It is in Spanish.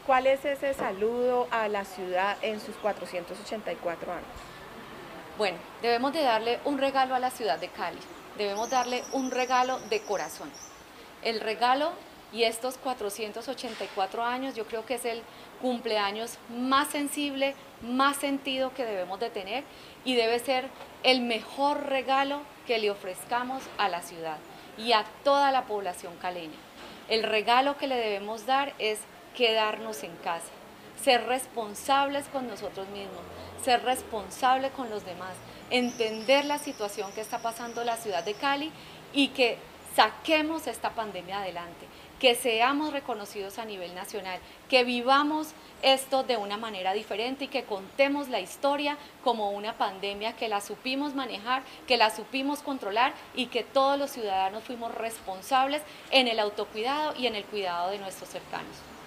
¿Cuál es ese saludo a la ciudad en sus 484 años? Bueno, debemos de darle un regalo a la ciudad de Cali, debemos darle un regalo de corazón. El regalo y estos 484 años yo creo que es el cumpleaños más sensible, más sentido que debemos de tener y debe ser el mejor regalo que le ofrezcamos a la ciudad y a toda la población caleña. El regalo que le debemos dar es quedarnos en casa, ser responsables con nosotros mismos, ser responsables con los demás, entender la situación que está pasando la ciudad de Cali y que saquemos esta pandemia adelante, que seamos reconocidos a nivel nacional, que vivamos esto de una manera diferente y que contemos la historia como una pandemia que la supimos manejar, que la supimos controlar y que todos los ciudadanos fuimos responsables en el autocuidado y en el cuidado de nuestros cercanos.